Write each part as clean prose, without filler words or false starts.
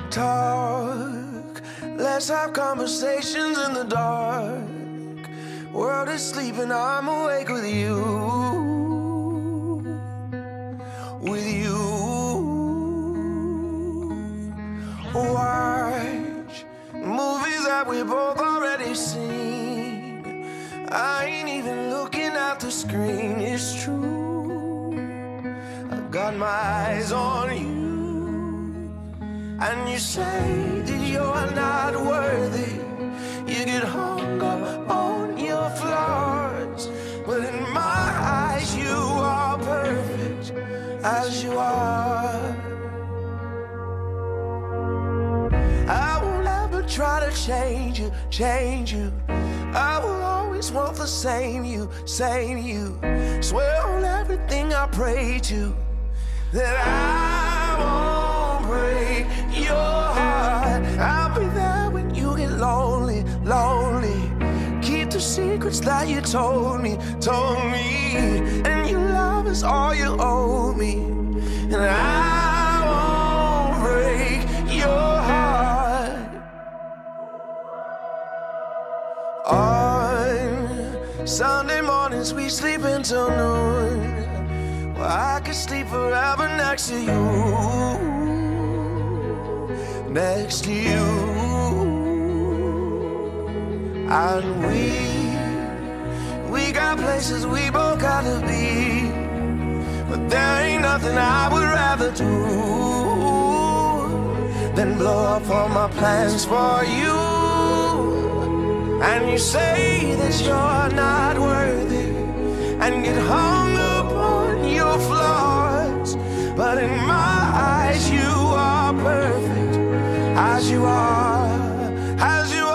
Talk, let's have conversations in the dark. World is sleeping, I'm awake with you. With you. Watch movies that we both already seen. I ain't even looking at the screen, it's true. I got my eyes on you. And you say that you're not worthy. You get hung up on your flaws, but in my eyes you are perfect as you are. I won't ever try to change you, change you. I will always want the same you, same you. Swear on everything I pray to that I won't break your heart. I'll be there when you get lonely, lonely. Keep the secrets that you told me, told me. And your love is all you owe me. And I won't break your heart. On Sunday mornings we sleep until noon. Well, I could sleep forever next to you, next to you. And we got places we both gotta be, but there ain't nothing I would rather do than blow up all my plans for you. And you say that you're not worthy and get hung up on your flaws, but in my eyes you are perfect as you are, as you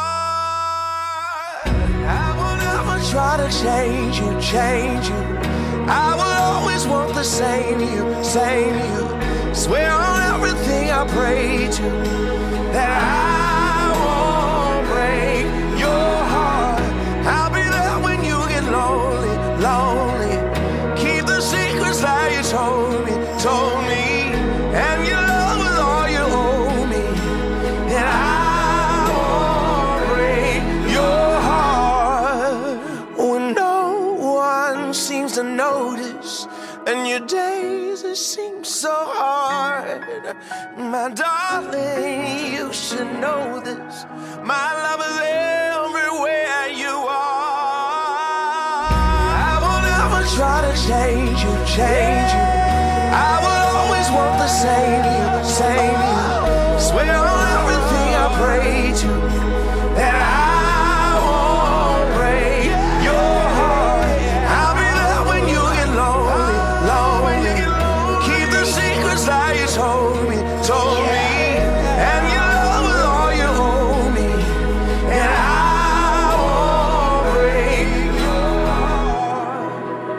are. I will never try to change you, change you. I will always want the same you, same you. Swear on everything I pray to that I won't break your heart. I'll be there when you get lonely, lonely. Keep the secrets that you told me, told me. And your love is all you owe me. And I won't break your heart when no one seems to notice, and your days it seems so hard. My darling, you should know this. My love is everywhere you are. I will never try to change you, change you. I will always want the same you, same you. Swear on everything I pray to that I won't break your heart. I'll be there when you get lonely, lonely. Keep the secrets that you told me, told me. And your love is all you owe me. And I won't break your heart.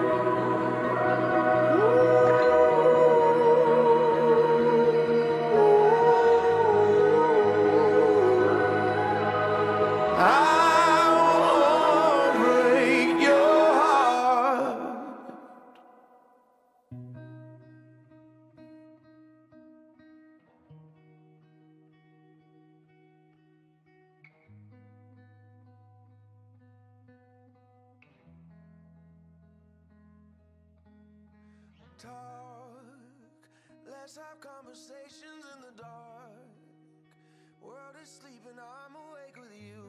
I won't break your heart. Talk, let's have conversations in the dark. World is sleeping, I'm awake with you.